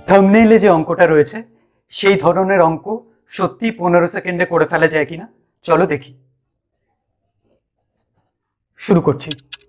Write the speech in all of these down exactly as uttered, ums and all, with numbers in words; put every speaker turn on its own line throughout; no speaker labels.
থাম্বনেইলে যে অঙ্কটা রয়েছে সেই ধরনের অঙ্ক সত্যি পনেরো সেকেন্ডে করে ফেলা যায় কিনা চলো দেখি। শুরু করছি।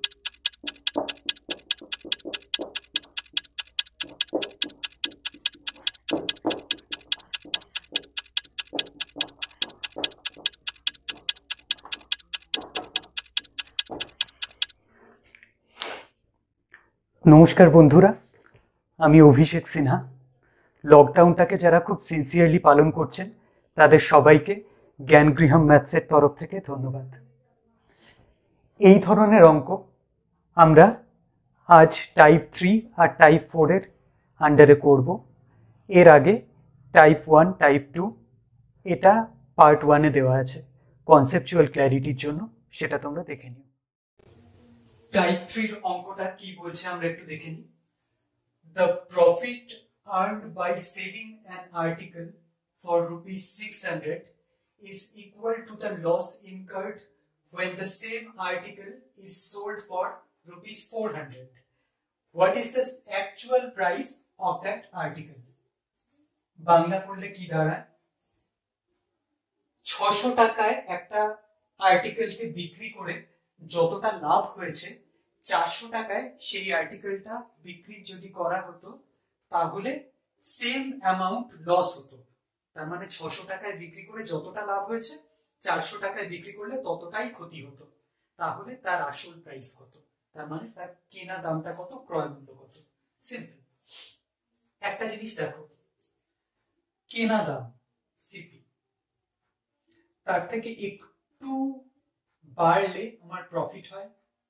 নমস্কার বন্ধুরা, আমি অভিষেক সিনহা। লকডাউনটাকে যারা খুব সিনসিয়ারলি পালন করছেন তাদের সবাইকে জ্ঞানগৃহম ম্যাথসের তরফ থেকে ধন্যবাদ। এই ধরনের অঙ্ক আমরা আজ টাইপ থ্রি আর টাইপ ফোরের আন্ডারে করব। এর আগে টাইপ ওয়ান টাইপ টু এটা পার্ট ওয়ানে দেওয়া আছে, কনসেপচুয়াল ক্ল্যারিটির জন্য সেটা তোমরা দেখে নিও। টাইপ থ্রির অঙ্কটা কি বলছে আমরা একটু দেখে নিই। The profit earned by selling an article for rupees six hundred is equal to the loss incurred when the same article is sold for rupees four hundred. What is the actual price of that article? Bangla করলে কি দাঁড়ায়? ছশো টাকায় একটা আর্টিকেলকে বিক্রি করে যতটা লাভ হয়েছে চারশো টাকায় সেই আর্টিকেলটা বিক্রি যদি করা হতো তাহলে সেম অ্যামাউন্ট লস হতো। তার মানে ছশো টাকায় বিক্রি করে যতটা লাভ হয়েছে চারশো টাকায় বিক্রি করলে ততটাই ক্ষতি হতো। তাহলে তার আসল প্রাইস কত? তার মানে তার কেনা দামটা কত, ক্রয় মূল্য কত। সিম্পল। একটা জিনিস দেখো, কেনা দাম সিপি তার থেকে একটু বাড়লে আমার প্রফিট হয়,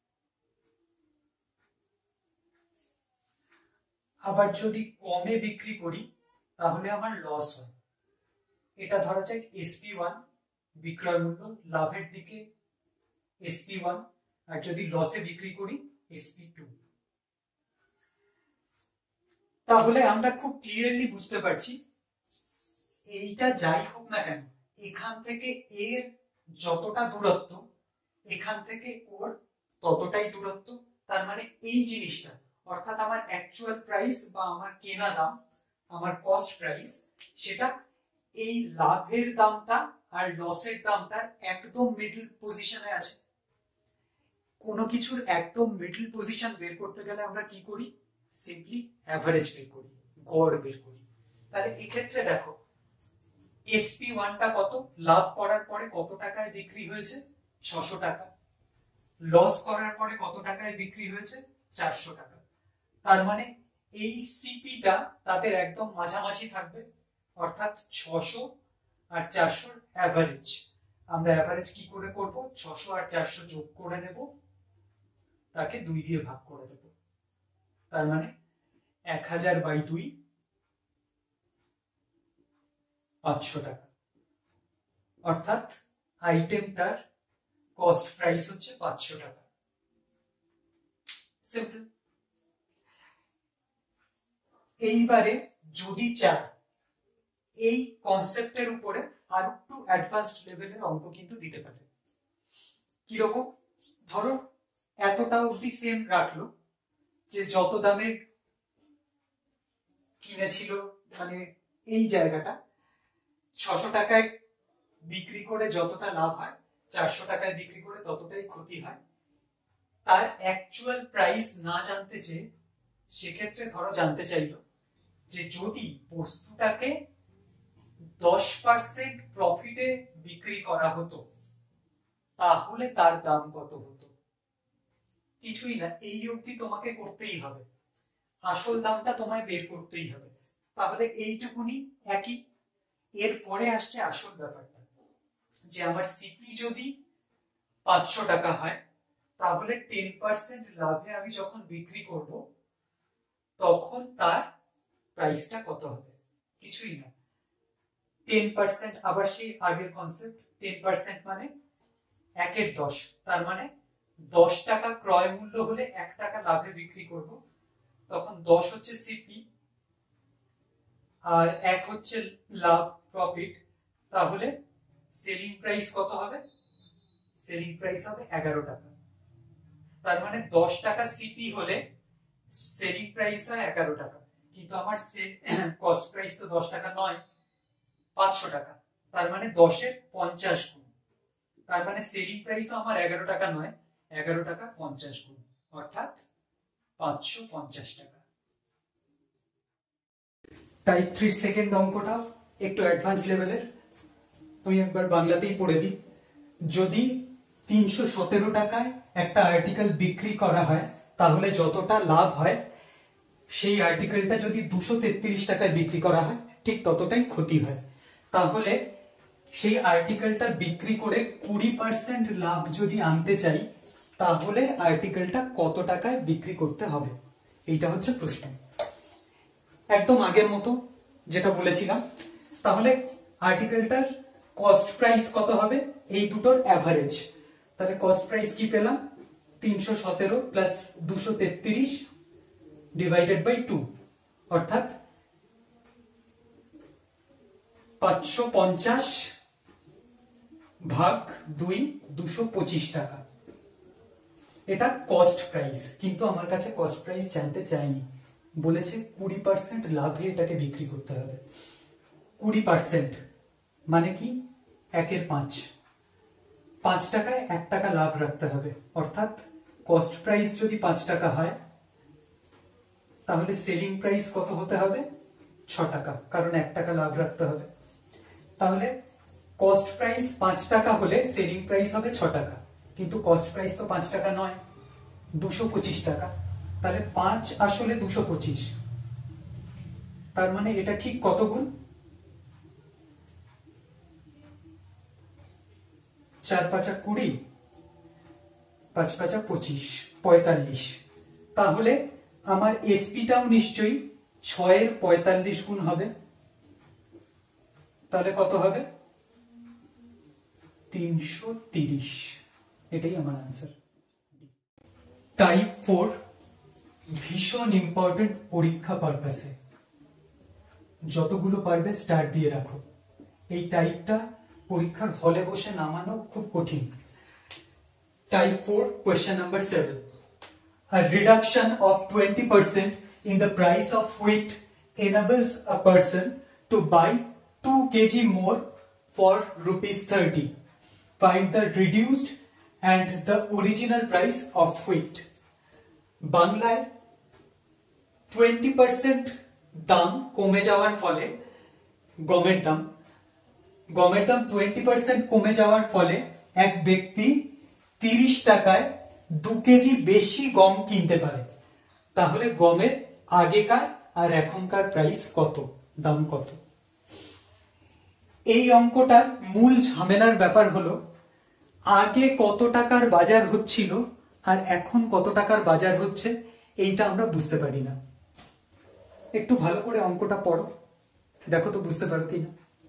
আবার যদি কমে বিক্রি করি তাহলে আমার লস হয়। এটা ধরা যাক এসপি ওয়ান বিক্রয় মূল্য, লাভের দিকে এসপি ওয়ান, আর যদি লসে বিক্রি করি এসপি টু। তাহলে আমরা খুব ক্লিয়ারলি বুঝতে পারছি এইটা যাই হোক না কেন এখান থেকে এর যতটা দূরত্ব এখান থেকে ওর ততটাই দূরত্ব। তার মানে এই জিনিসটা অর্থাৎ আমার অ্যাকচুয়াল প্রাইস বা আমার কেনা দাম, আমার কস্ট প্রাইস, সেটা এই লাভের দামটা আর লসের দামটা একদম মিডল পজিশনে আছে। কোনো কিছুর একদম মিডল পজিশন বের করতে গেলে আমরা কি করি? সিম্পলি অ্যাভারেজ বের করি, গড় বের করি। তাহলে এক্ষেত্রে দেখো এসপি ওয়ানটা কত, লাভ করার পরে কত টাকায় বিক্রি হয়েছে? ছশো টাকা। লস করার পরে কত টাকায় বিক্রি হয়েছে? চারশো টাকা। তার মানে এই সিপিটা তাদের একদম মাঝামাঝি থাকবে, অর্থাৎ ছশো আর চারশোর অ্যাভারেজ। আমরা অ্যাভারেজ কি করে করব? ছশো আর চারশো যোগ করে নেব, তাকে দুই দিয়ে ভাগ করে দেব। তার মানে এক হাজার বাই দুই, পাঁচশো টাকা। অর্থাৎ আইটেমটার কস্ট প্রাইস হচ্ছে পাঁচশো টাকা। সিম্পল। এইবারে যদি চাই এই কনসেপ্টের উপরে আর একটু অ্যাডভান্সড লেভেলের অঙ্ক কিন্তু দিতে পারে। কিরকম? ধরো এতটা অবধি সেম রাখলো, যে যত দামে কিনেছিল মানে এই জায়গাটা ছশো টাকায় বিক্রি করে যতটা লাভ হয় চারশো টাকায় বিক্রি করে ততটাই ক্ষতি হয়। তার অ্যাকচুয়াল প্রাইস না জানতে চেয়ে সেক্ষেত্রে ধরো জানতে চাইলো যে যদি বস্তুটাকে দশ পার্সেন্ট প্রফিটে বিক্রি করা হতো তাহলে তার দাম কত হতো? কিছুই না, এই অবধি তোমাকে করতেই হবে, আসল দামটা তোমায় বের করতেই হবে। তাহলে এইটুকুনি একই। এর পরে আসছে আসল ব্যাপারটা, যে আমার সিপি যদি পাঁচশো টাকা হয় তাহলে টেন পার্সেন্ট লাভে আমি যখন বিক্রি করব তখন তার প্রাইসটা কত হবে? কিছুই না, টেন পার্সেন্ট। আবার সেই আগের কনসেপ্ট, টেন পার্সেন্ট মানে একের দশ। তার মানে দশ টাকা ক্রয় মূল্য হলে এক টাকা লাভে বিক্রি করব, তখন দশ হচ্ছে সিপি আর এক হচ্ছে লাভ, প্রফিট। তাহলে সেলিং প্রাইস কত হবে? সেলিং প্রাইস হবে এগারো টাকা। তার মানে দশ টাকা সিপি হলে সেলিং প্রাইস হয় এগারো টাকা। কিন্তু আমার সে কস্ট প্রাইস তো দশ টাকা নয়, পাঁচশো টাকা। তার মানে দশের পঞ্চাশ গুণ। তার মানে সেলিং প্রাইসও আমার এগারো টাকা নয়, এগারো টাকা পঞ্চাশ গুণ, অর্থাৎ পাঁচশো পঞ্চাশ টাকা। টাইপ থ্রি সেকেন্ড অঙ্কটা একটু অ্যাডভান্স লেভেলের, আমি একবার বাংলাতেই পড়ে দিই। যদি তিনশো সতেরো টাকায় একটা আর্টিকেল বিক্রি করা হয়, তাহলে যতটা লাভ হয় সেই আর্টিকেলটা যদি দুশো তেত্রিশ টাকায় বিক্রি করা হয় ঠিক ততটাই ক্ষতি হয়। তাহলে সেই আর্টিকেলটা বিক্রি করে কুড়ি পার্সেন্ট লাভ যদি আনতে চাই, তাহলে আর্টিকেলটা কত টাকায় বিক্রি করতে হবে, এইটা হচ্ছে প্রশ্ন। একদম আগের মতো যেটা বলেছিলাম, তাহলে আর্টিকেলটার কস্ট প্রাইস কত হবে, এই দুটোর অ্যাভারেজ। তাহলে কস্ট প্রাইস কি পেলাম, তিনশো সতেরো প্লাস দুশো তেত্রিশ ডিভাইডেড বাই টু, অর্থাৎ পাঁচশো পঞ্চাশ ভাগ দুই, দুশো পঁচিশ টাকা। এটা কস্ট প্রাইস, কিন্তু আমার কাছে কস্ট প্রাইস জানতে চাইনি, বলেছে কুড়ি পার্সেন্ট লাভে এটাকে বিক্রি করতে হবে। কুড়ি পার্সেন্ট মানে কি, একের পাঁচ, পাঁচ টাকায় এক টাকা লাভ রাখতে হবে। অর্থাৎ কস্ট প্রাইস যদি পাঁচ টাকা হয়, তাহলে সেলিং প্রাইস কত হতে হবে, ছ টাকা, কারণ এক টাকা লাভ রাখতে হবে। তাহলে কস্ট প্রাইস পাঁচ টাকা হলে সেলিং প্রাইস হবে ছ টাকা, কিন্তু কস্ট প্রাইস তো পাঁচ টাকা নয়, দুশো পঁচিশ টাকা। তাহলে পাঁচ আসলে দুশো পঁচিশ, তার মানে এটা ঠিক কত গুণ, চার পাঁচা কুড়ি, পাঁচ পাঁচা পঁচিশ, পঁয়তাল্লিশ। তাহলে আমার এসপিটাও নিশ্চয়ই ছয়ের পঁয়তাল্লিশ গুণ হবে। তাহলে কত হবে, তিনশো তিরিশ। এটাই আমার আনসার। টাইপ ফোর ভীষণ ইম্পর্টেন্ট পরীক্ষা পারপাসে, যতগুলো পারবে স্টার দিয়ে রাখো। এই টাইপটা পরীক্ষার হলে বসে নামানো খুব কঠিন। Type four, question number seven. A reduction of twenty percent in the price of wheat enables a person to buy two kilograms more for rupees thirty. Find the reduced and the original price of wheat. বাংলায় twenty percent দাম কমে যাওয়ার ফলে, গমের দাম গমের দাম twenty percent কমে যাওয়ার ফলে এক ব্যক্তি তিরিশ টাকায় দু কেজি বেশি গম কিনতে পারে। তাহলে গমের আগেকার আর এখনকার প্রাইস কত, দাম কত? এই অঙ্কটার মূল ঝামেলার ব্যাপার হলো, আগে কত টাকার বাজার হচ্ছিল আর এখন কত টাকার বাজার হচ্ছে, এইটা আমরা বুঝতে পারি না। একটু ভালো করে অঙ্কটা পড়ো, দেখো তো বুঝতে পারো কিনা।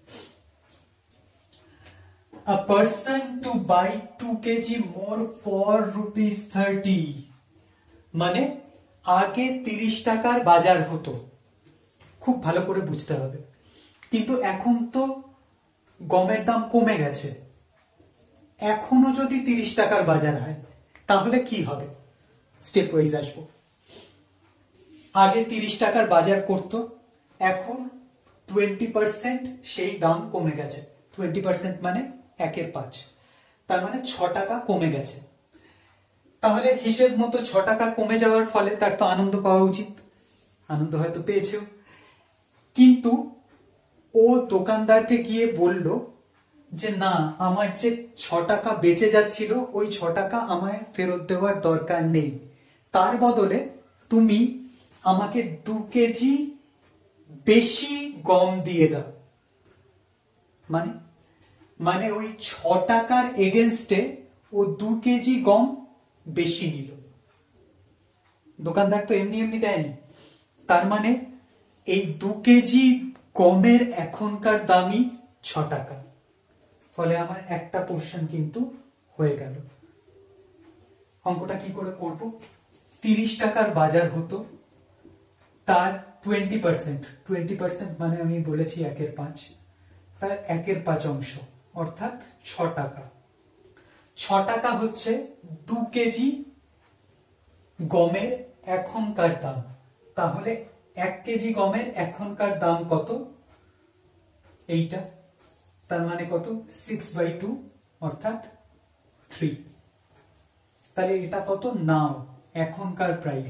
A person to buy two kilograms more for rupees thirty, মানে আগে তিরিশ টাকার বাজার হতো, খুব ভালো করে বুঝতে হবে। কিন্তু এখন তো গমের দাম কমে গেছে, এখনো যদি তিরিশ টাকার বাজার হয় তাহলে কি হবে, স্টেপ ওয়াইজ আসবো। আগে তিরিশ টাকার বাজার করত, এখন টোয়েন্টি পার্সেন্ট সেই দাম কমে গেছে। টোয়েন্টি পার্সেন্ট মানে একের পাঁচ, তার মানে ছ টাকা কমে গেছে। তাহলে হিসেব মতো ছ টাকা কমে যাওয়ার ফলে তার তো আনন্দ পাওয়া উচিত, আনন্দ হয়তো পেয়েছেও। কিন্তু ও দোকানদারকে গিয়ে বলল যে না, আমার যে ছ টাকা বেঁচে যাচ্ছিল ওই ছ টাকা আমায় ফেরত দেওয়ার দরকার নেই, তার বদলে তুমি আমাকে দু কেজি বেশি গম দিয়ে দাও। মানে মানে ওই ছ টাকার এগেনস্টে ও দু কেজি গম বেশি নিল। দোকানদার তো এমনি এমনি দেয়নি। তার মানে এই দু কেজি গমের এখনকার দামই ছ টাকা। ফলে আমার একটা পোর্শন কিন্তু হয়ে গেল। অঙ্কটা কি করে করব? তিরিশ টাকার বাজার হতো, তার টোয়েন্টি পার্সেন্ট টোয়েন্টি পার্সেন্ট মানে আমি বলেছি একের পাঁচ, তার একের পাঁচ অংশ অর্থাৎ ছ টাকা। ছ টাকা হচ্ছে দু কেজি গমের এখনকার দাম। তাহলে এক কেজি গমের এখনকার দাম কত, এইটা, তার মানে কত, সিক্স বাই টু অর্থাৎ থ্রি। তাহলে এটা কত, নাও এখনকার প্রাইস।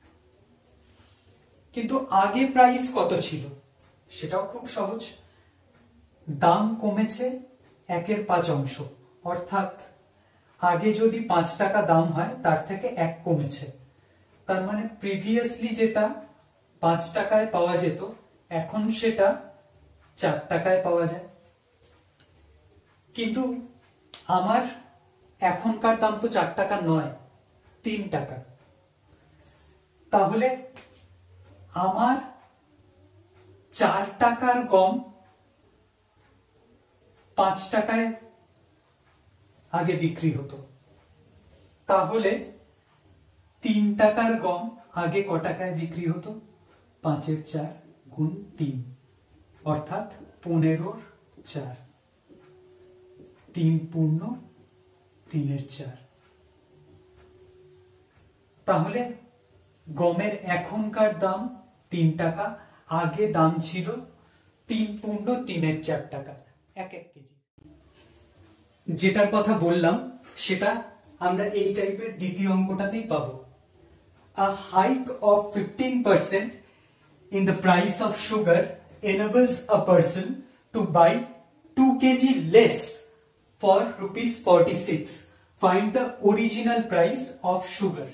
কিন্তু আগে প্রাইস কত ছিল, সেটাও খুব সহজ। দাম কমেছে একের পাঁচ অংশ, অর্থাৎ আগে যদি পাঁচ টাকা দাম হয় তার থেকে এক কমেছে। তার মানে প্রিভিয়াসলি যেটা পাঁচ টাকায় পাওয়া যেত এখন সেটা চার টাকায় পাওয়া যায়। কিন্তু আমার এখনকার দাম তো চার টাকা নয়, তিন টাকা। তাহলে আমার চার টাকার গম পাঁচ টাকায় আগে বিক্রি হতো, তাহলে তিন টাকার গম আগে ক টাকায় বিক্রি হতো, পাঁচের চার গুণ তিন অর্থাৎ পনেরোর চার, তিন পূর্ণ তিনের চার। তাহলে গমের এখনকার দাম তিন টাকা, আগে দাম ছিল তিন পূর্ণ তিনের চার টাকা এক এক কেজি। যেটার কথা বললাম সেটা আমরা এই টাইপের দ্বিতীয় অঙ্কটাতেই পাবো। A hike of fifteen percent in the price of sugar enables a person to buy two kilograms less for rupees forty-six. Find the original price of sugar.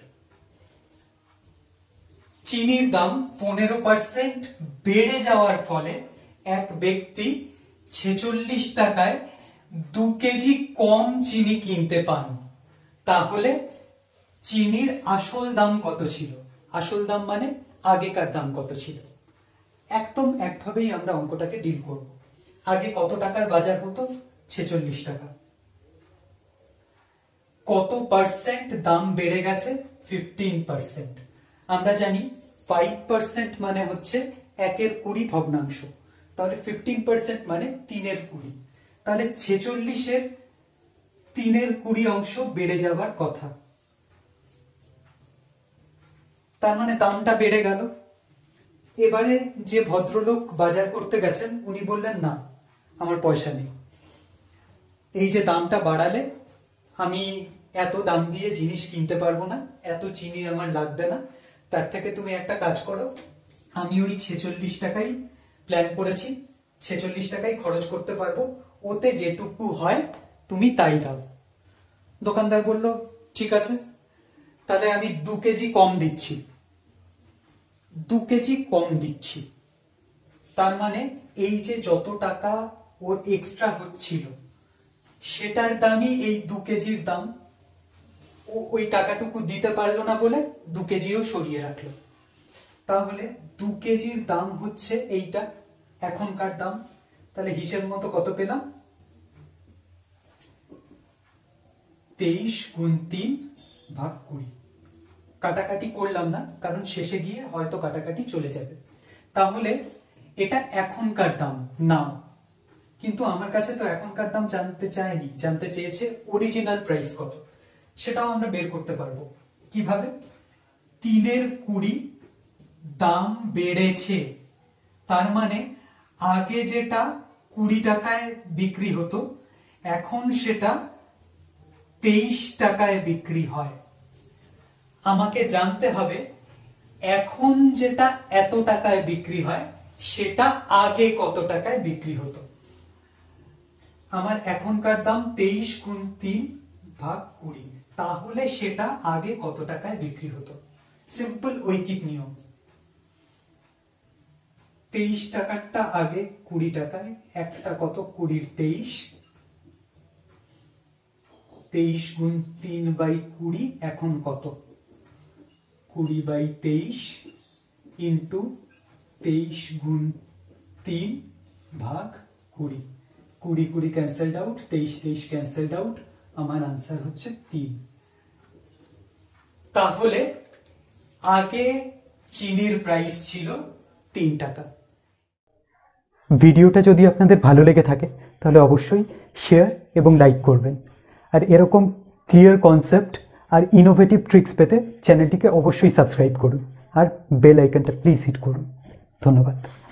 চিনির দাম পনেরো পার্সেন্ট বেড়ে যাওয়ার ফলে এক ব্যক্তি ছেচল্লিশ টাকায় দু কেজি কম চিনি কিনতে পান। তাহলে চিনির আসল দাম কত ছিল, আসল দাম মানে আগেকার দাম কত ছিল। একদম একভাবেই আমরা অঙ্কটাকে ডিল করব। আগে কত টাকার বাজার হতো, ছেচল্লিশ টাকা। কত পার্সেন্ট দাম বেড়ে গেছে, ফিফটিন পার্সেন্ট। আমরা জানি ফাইভ পার্সেন্ট মানে হচ্ছে একের কুড়ি ভগ্নাংশ, তাহলে ফিফটিন পার্সেন্ট মানে তিনের কুড়ি। তাহলে ছেচল্লিশের তিনের কুড়ি অংশ বেড়ে যাবার কথা, তার মানে দামটা বেড়ে গেল। এবারে যে ভদ্রলোক বাজার করতে গেছেন উনি বললেন না আমার পয়সা নেই, এই যে দামটা বাড়ালে আমি এত দাম দিয়ে জিনিস কিনতে পারবো না, এত চিনি আমার লাগবে না, তার থেকে তুমি একটা কাজ করো, আমি ওই ছেচল্লিশ টাকাই প্ল্যান করেছি, ছেচল্লিশ টাকাই খরচ করতে পারবো, ওতে যেটুকু হয় তুমি তাই দাও। দোকানদার বলল ঠিক আছে, তাহলে আমি দু কেজি কম দিচ্ছি, দু কেজি কম দিচ্ছি। তার মানে এই যে যত টাকা ওর এক্সট্রা হচ্ছিল সেটার দামই এই দু কেজির দাম। ও ওই টাকাটুকু দিতে পারলো না বলে দু কেজিও সরিয়ে রাখলো। তাহলে দু কেজির দাম হচ্ছে এইটা এখনকার দাম। তাহলে হিসেব মতো কত পেলাম, তেইশ গুণ তিন ভাগ কুড়ি। কাটাকাটি করলাম না কারণ শেষে গিয়ে হয়তো কাটাকাটি চলে যাবে। তাহলে এটা এখনকার দাম নাও, কিন্তু আমার কাছে তো এখনকার দাম জানতে চায়নি, জানতে চেয়েছে অরিজিনাল প্রাইস কত। সেটাও আমরা বের করতে পারবো কিভাবে, তিনের কুড়ি দাম বেড়েছে, তার মানে আগে যেটা কুড়ি টাকায় বিক্রি হতো এখন সেটা তেইশ টাকায় বিক্রি হয়। আমাকে জানতে হবে এখন যেটা এত টাকায় বিক্রি হয় সেটা আগে কত টাকায় বিক্রি হতো। আমার এখনকার দাম তেইশ গুণ তিন ভাগ কুড়ি, তাহলে সেটা আগে কত টাকায় বিক্রি হতো। সিম্পল ঐকিক নিয়ম। তেইশ টাকারটা আগে কুড়ি টাকায়, একটা কত, কুড়ির তেইশ, তেইশ গুণ তিন বাই কুড়ি এখন কত, কুড়ি বাই তেইশ ইন্টু তেইশ গুণ তিন ভাগ কুড়ি। কুড়ি কুড়ি ক্যান্সেলড আউট, তেইশ তেইশ ক্যান্সেলড আউট, আমার আনসার হচ্ছে তিন। তাহলে আগে চিনির প্রাইস ছিল তিন টাকা।
ভিডিওটা যদি আপনাদের ভালো লেগে থাকে তাহলে অবশ্যই শেয়ার এবং লাইক করবেন। আর এরকম ক্লিয়ার কনসেপ্ট আর ইনোভেটিভ ট্রিক্স পেতে চ্যানেলটিকে অবশ্যই সাবস্ক্রাইব করুন আর বেল আইকনটা প্লিজ হিট করুন। ধন্যবাদ।